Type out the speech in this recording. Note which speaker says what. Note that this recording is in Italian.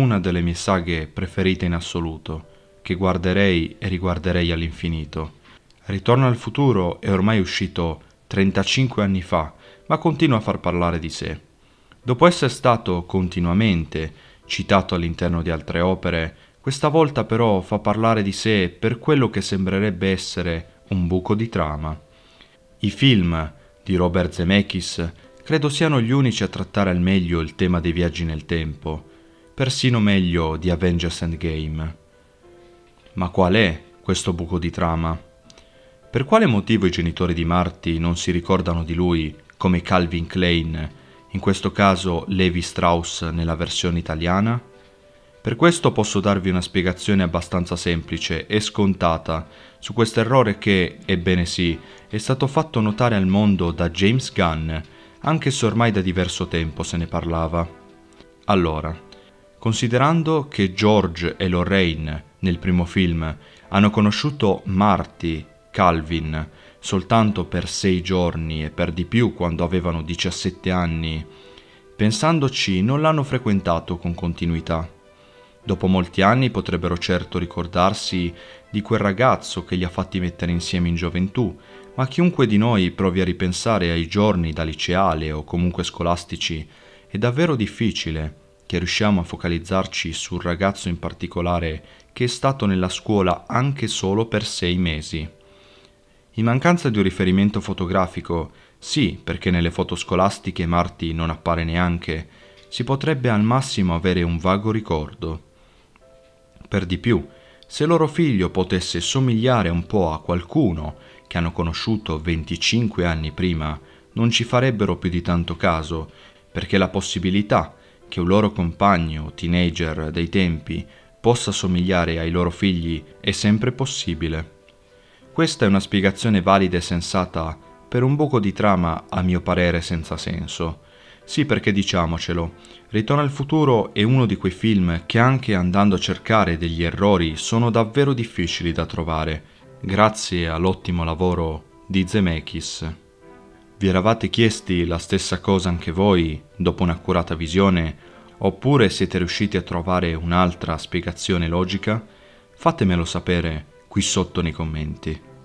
Speaker 1: una delle mie saghe preferite in assoluto, che guarderei e riguarderei all'infinito. Ritorno al futuro è ormai uscito 35 anni fa, ma continua a far parlare di sé. Dopo essere stato continuamente citato all'interno di altre opere, questa volta però fa parlare di sé per quello che sembrerebbe essere un buco di trama. I film di Robert Zemeckis credo siano gli unici a trattare al meglio il tema dei viaggi nel tempo, persino meglio di Avengers Endgame. Ma qual è questo buco di trama? Per quale motivo i genitori di Marty non si ricordano di lui come Calvin Klein, in questo caso Levi Strauss nella versione italiana? Per questo posso darvi una spiegazione abbastanza semplice e scontata su questo errore che, ebbene sì, è stato fatto notare al mondo da James Gunn, anche se ormai da diverso tempo se ne parlava. Allora, considerando che George e Lorraine nel primo film hanno conosciuto Marty, Calvin, soltanto per 6 giorni e per di più quando avevano 17 anni, pensandoci non l'hanno frequentato con continuità. Dopo molti anni potrebbero certo ricordarsi di quel ragazzo che li ha fatti mettere insieme in gioventù, ma chiunque di noi provi a ripensare ai giorni da liceale o comunque scolastici, è davvero difficile che riusciamo a focalizzarci sul ragazzo in particolare che è stato nella scuola anche solo per 6 mesi. In mancanza di un riferimento fotografico, sì, perché nelle foto scolastiche Marty non appare neanche, si potrebbe al massimo avere un vago ricordo. Per di più, se loro figlio potesse somigliare un po' a qualcuno che hanno conosciuto 25 anni prima, non ci farebbero più di tanto caso, perché la possibilità che un loro compagno o teenager dei tempi possa somigliare ai loro figli è sempre possibile. Questa è una spiegazione valida e sensata per un buco di trama a mio parere senza senso. Sì, perché diciamocelo, Ritorno al futuro è uno di quei film che anche andando a cercare degli errori sono davvero difficili da trovare, grazie all'ottimo lavoro di Zemeckis. Vi eravate chiesti la stessa cosa anche voi dopo un'accurata visione, oppure siete riusciti a trovare un'altra spiegazione logica? Fatemelo sapere qui sotto nei commenti.